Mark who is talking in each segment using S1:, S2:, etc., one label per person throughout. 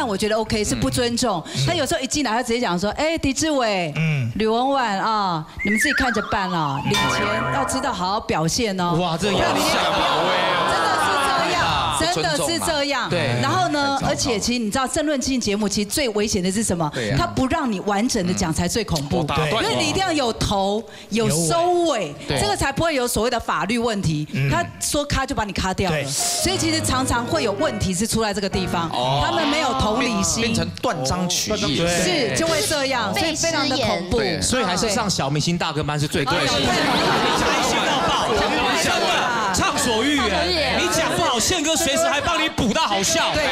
S1: 我觉得 OK 是不尊重。他有时候一进来，他直接讲说，哎，狄志伟，吕文婉啊，你们自己看着办啊，领钱要知道好好表现哦。
S2: 哇，这压力下马威哦，
S1: 真的是这样。对。然后呢，而且其实你知道，政论性节目其实最危险的是什么？它不让你完整的讲才最恐怖。因为你一定要有头有收尾，这个才不会有所谓的法律问题。他说咔就把你咔掉了。所以其实常常会有问题是出在这个地方，他们没有同理心，
S3: 变成断章取义，
S1: 是就会这样，所以非常的恐怖。
S2: 所以还是上小明星大哥班是最对的。
S4: 新到爆，真的畅所欲言。你讲不好，宪哥随时还帮你补到好笑。
S1: 对。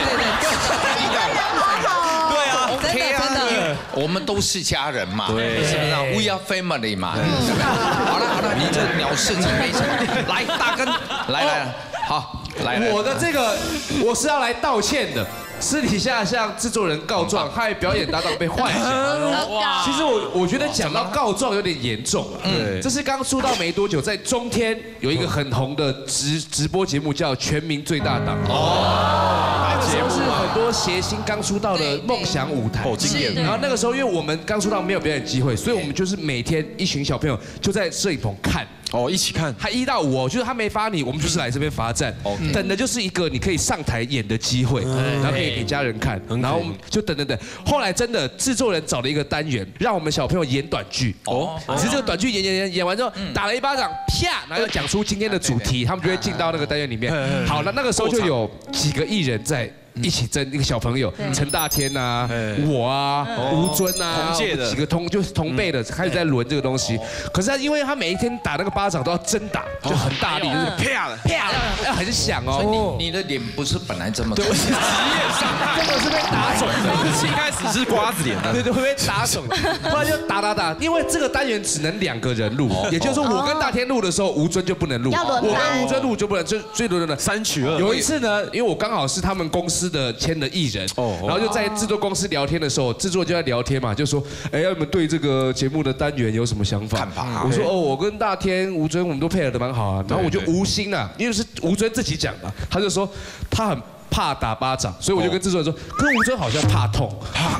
S4: 对啊
S3: ，OK 啊，我们都是家人嘛，对，是不是 ？We are family 嘛。好了，你这鸟事情没成，来大根，来，好，来。
S5: 我的这个我是要来道歉的。私底下向制作人告状，害表演搭档被换下。其实我觉得讲到告状有点严重了。这是刚出道没多久，在中天有一个很红的直播节目叫《全民最大档》。那个时候是很多谐星刚出道的梦想舞台。然后那个时候因为我们刚出道没有表演机会，所以我们就是每天一群小朋友就在摄影棚看。
S2: 一起看，
S5: 还1到5，就是他没发你，我们就是来这边罚站，等的就是一个你可以上台演的机会，然后可以给家人看，然后就等。后来真的制作人找了一个单元，让我们小朋友演短剧。只是这个短剧演完之后，打了一巴掌，啪，然后要讲出今天的主题，他们就会进到那个单元里面。好了，那个时候就有几个艺人在一起争一个小朋友，陈大天啊，我啊，吴尊啊，几个同辈的开始在轮这个东西。可是他因为他每一天打那个巴掌都要真打，就很大力，就是啪，要很响哦。
S3: 所以你的脸不是本来这么大，
S5: 对，职业伤害，真的是被打肿的。
S2: 一开始是瓜子脸的，
S5: 对，会被打肿。后来就打，因为这个单元只能2个人录，也就是说我跟大天录的时候，吴尊就不能录，我跟吴尊录就不能，就最多的
S2: 3取2。
S5: 有一次呢，因为我刚好是他们公司的签的艺人，然后就在制作公司聊天的时候，制作就在聊天嘛，就说，哎，你们对这个节目的单元有什么想法？我说，我跟大天、吴尊我们都配合的蛮好啊。然后我就无心啊，因为是吴尊自己讲的，他就说他很怕打巴掌，所以我就跟制作人说，可是吴尊好像怕痛。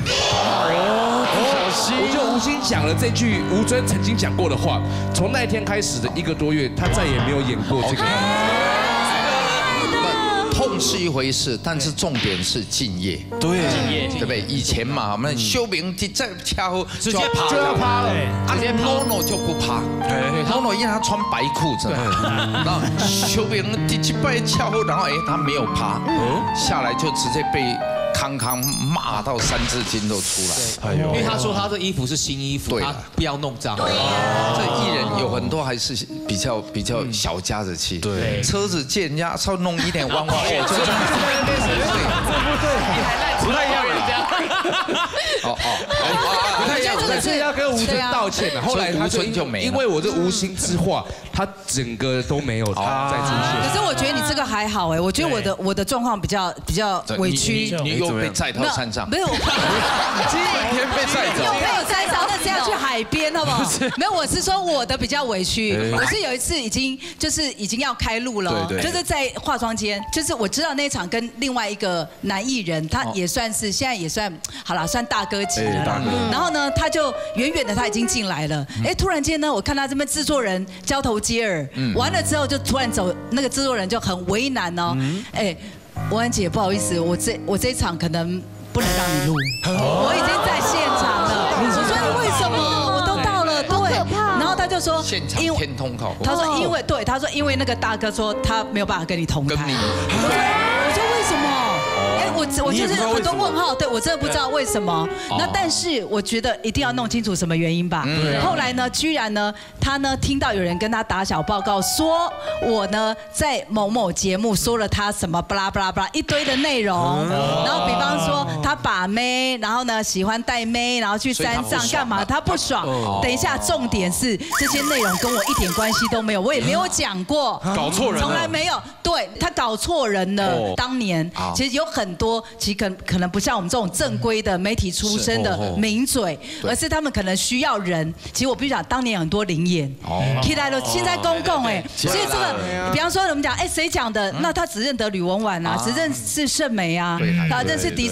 S5: 我就无心讲了这句吴尊曾经讲过的话。从那一天开始的1个多月，他再也没有演过这个。
S3: 痛是一回事，但是重点是敬业，对不对？以前嘛，我们修明在恰好
S4: 直接趴
S5: 就要趴了，
S3: 直接 NONO 就不趴，NONO 因为他穿白裤子嘛，然后修明第几拜恰好，然后他没有趴，下来就直接被康骂到3字经都出来，
S2: 因为他说他的衣服是新衣服，他不要弄脏。
S3: 这艺人有很多还是比较小家子气，对，车子借人家稍弄一点弯弯，
S5: 不太一样，不太一样，可是要跟吴尊道歉了。后来他就没，因为我这无心之话，他整个都没有再出现。
S1: 可是我觉得你这个还好哎，我觉得我的状况比较委屈。
S3: 你又被载到山上？
S1: 没有，
S3: 今天被载走。
S1: 没有载到，那是要去海边，好不好？没有，我是说我的比较委屈。我是有一次已经要开录了，就是在化妆间，就是我知道那一场跟另外一个男艺人，他也算是现在也算好了，算大哥级了啦。然后呢，他就远远的他已经进来了，哎，突然间呢，我看他这边制作人交头接耳，完了之后就突然走，那个制作人就很为难哦，哎，文安姐不好意思，我这一场可能不能让你录，我已经在现场了。我说为什么？我都到了，对。然后他就说，
S3: 因为天通考，
S1: 他说因为对，他说因为那个大哥说他没有办法跟你同台。我说为什么？哎，我就是很多问号，对我真的不知道为什么。那但是我觉得一定要弄清楚什么原因吧。后来呢，居然呢，他呢听到有人跟他打小报告，说我呢在某某节目说了他什么巴拉巴拉巴拉一堆的内容，然后比方说他把妹，然后呢喜欢带妹，然后去山上干嘛，他不爽。等一下，重点是这些内容跟我一点关系都没有，我也没有讲过，
S2: 搞错人，
S1: 从来没有。对他搞错人了。当年其实有很多，其实可能不像我们这种正规的媒体出身的名嘴，而是他们可能需要人。其实我必须讲，当年有很多灵眼，起来了，现在公共哎，所以这个，比方说我们讲，哎，谁讲的？那他只认得吕文婉啊，只认识盛梅啊，他认识狄志伟，所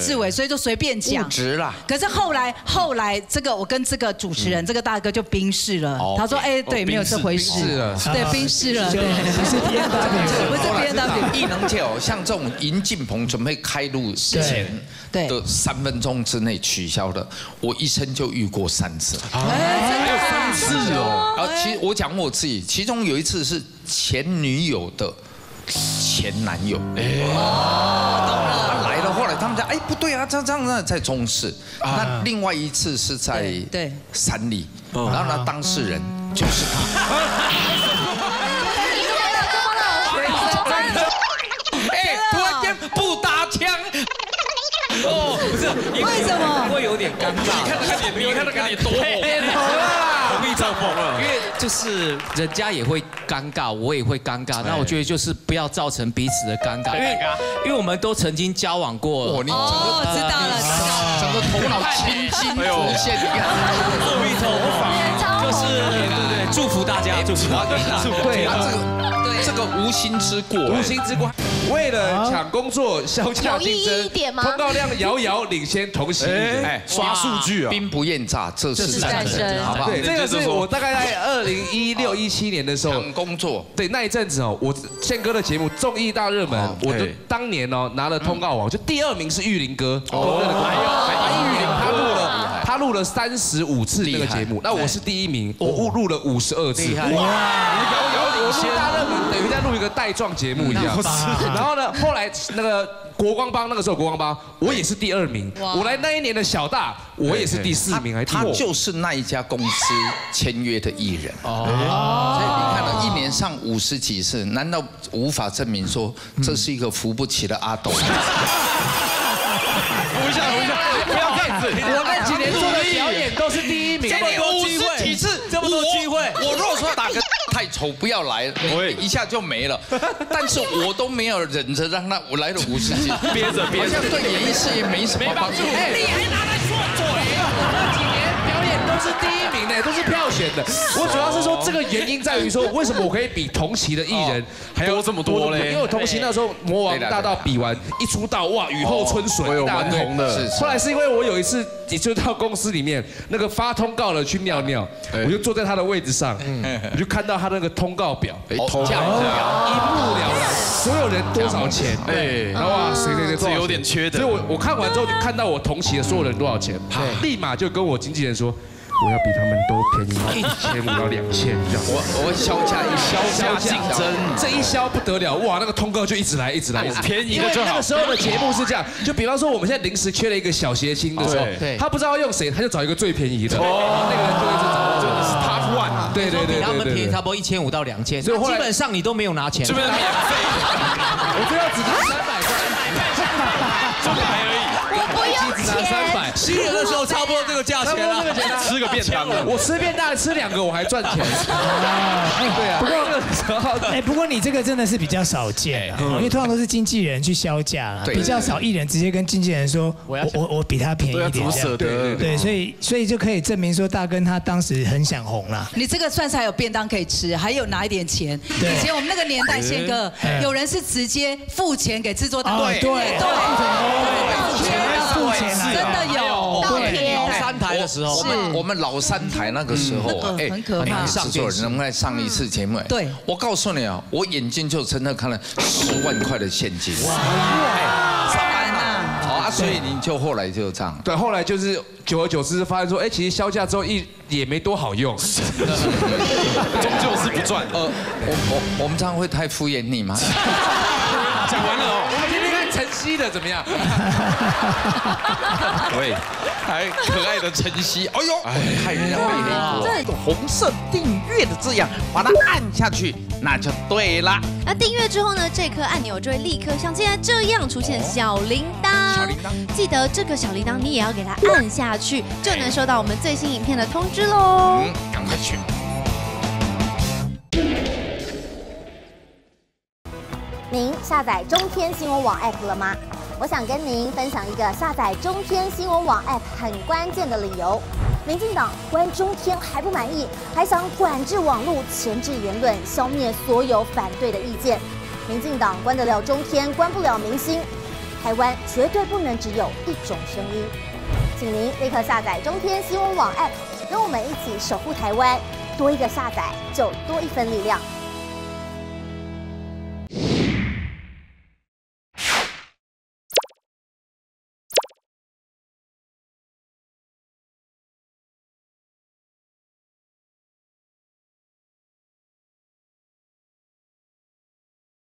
S1: 以就随便讲。
S3: 不值啦。
S1: 可是后来这个我跟这个主持人这个大哥就冰释了，他说哎对，没有这回事，对，冰释了，对，
S2: 不是 BMW，
S1: 不是 BMW。
S3: 艺能界哦，像这种尹进鹏准备开录前的3分钟之内取消的，我一生就遇过3次。
S1: 还有
S2: 3次哦。
S3: 然后其实我讲我自己，其中有一次是前女友的前男友。来了，后来他们讲，哎，不对啊，这样在中视。那另外一次是在三立，然后呢，当事人就是他。哎，突然间不打枪。
S4: 哦，不是，
S1: 为什么？
S4: 会有点尴尬。你看那个脸多红，容易中风了。因为就是人家也会尴尬，我也会尴尬。那我觉得就是不要造成彼此的尴尬，因为我们都曾经交往过。
S3: 你
S1: 知道了，
S3: 整个头脑清新浮现，你看，
S4: 阿弥陀佛，就是对，祝福大家，祝福大家，
S3: 对啊，这个无心之过，
S5: 无心之过。为了抢工作，销价竞争，通告量遥遥领先同行。
S3: 哎，刷数据啊，兵不厌诈，这是战争，好不好？
S5: 对，这个是我大概在2016、17年的时候
S3: 抢工作。
S5: 对，那一阵子哦，我宪哥的节目综艺大热门，我就当年哦拿了通告王，就第2名是玉林哥，玉林他录了35次那个节目，那我是第1名，我录了52次。我录大热门等于在录一个带状节目一样。然后呢，后来那个国光帮，那个时候国光帮，我也是第2名。我来那一年的小大，我也是第4名，
S3: 他就是那一家公司签约的艺人。所以你看了1年上50几次，难道无法证明说这是一个扶不起的阿斗？扶
S2: 一下，不要这样子。
S5: 我那几年做的表演都是第1名，
S3: 给你50几次，
S4: 这么多机会，
S3: 我如果说打个太丑不要来，一下就没了。但是我都没有忍着让他，我来了50几，
S2: 憋着，
S3: 好像对演艺事业没什么帮助。
S5: 你还拿来说嘴？那几年表演都是第1名的，都是票选的。我主要是说这个原因在于说，为什么我可以比同期的艺人还要这么多嘞？因为我同期那时候魔王大道比完一出道，哇，雨后春笋，
S2: 蛮红的。
S5: 后来是因为我有一次，也就到公司里面那个发通告了去尿尿，我就坐在他的位置上，我就看到他那个通告表，一目了然，所有人多少钱，然后哇，谁
S2: 这有点缺的。
S5: 所以我看完之后就看到我同期的所有人多少钱，立马就跟我经纪人说。我要比他们都便宜1500到2000这样。
S3: 我销价竞争，
S5: 这一销不得了，哇，那个通告就一直来。
S2: 便宜的就好。
S5: 那个时候的节目是这样，就比方说我们现在临时缺了一个小谐星的时候，他不知道用谁，他就找一个最便宜的，那个人就一直找，
S2: 就是 Top One。
S4: 对，比他们便宜差不多1500到2000，所以基本上你都没有拿钱，
S2: 这边免费，
S5: 我最后只拿300块，
S2: 就来而已。
S6: 我不用钱。
S4: 新人的时候差不多这个价钱了，
S2: 吃个便当，
S5: 我吃便当吃2个我还赚钱。对啊，
S7: 不过你这个真的是比较少见，因为通常都是经纪人去销价，比较少艺人直接跟经纪人说，我比他便宜一点，
S2: 怎么舍得？
S7: 对，所以就可以证明说大根他当时很想红啦。
S1: 你这个算是还有便当可以吃，还有拿一点钱。以前我们那个年代，宪哥有人是直接付钱给制作单位，
S7: 对，付钱
S1: 真的有，
S6: 倒贴。
S4: 老3台的时候，
S3: 我们老3台那个时候，
S1: 很可怕。
S3: 制作人能不能上一次节目？
S1: 对，
S3: 我告诉你啊，我眼睛就真的看了10万块的现金。哇，所以你就后来就这样。
S5: 对，后来就是久而久之发现说，哎，其实销价之后也没多好用，终
S2: 究是不赚。
S3: 我们这样会太敷衍你吗？
S2: 讲完了哦，
S5: 我们听听看晨曦的怎么样？
S3: 喂，还可爱的晨曦，哎呦，害人家背黑锅。红色订阅的字样，把它按下去，那就对了。
S6: 那订阅之后呢，这颗按钮就会立刻像现在这样出现小铃铛。记得这个小铃铛你也要给它按下去，就能收到我们最新影片的通知喽。
S3: 赶快去。
S8: 您下载中天新闻网 App 了吗？我想跟您分享一个下载中天新闻网 App 很关键的理由。民进党关中天还不满意，还想管制网络、钳制言论、消灭所有反对的意见。民进党关得了中天，关不了民心。 台湾绝对不能只有一种声音。请您立刻下载中天新闻网 App， 跟我们一起守护台湾，多一个下载就多一分力量。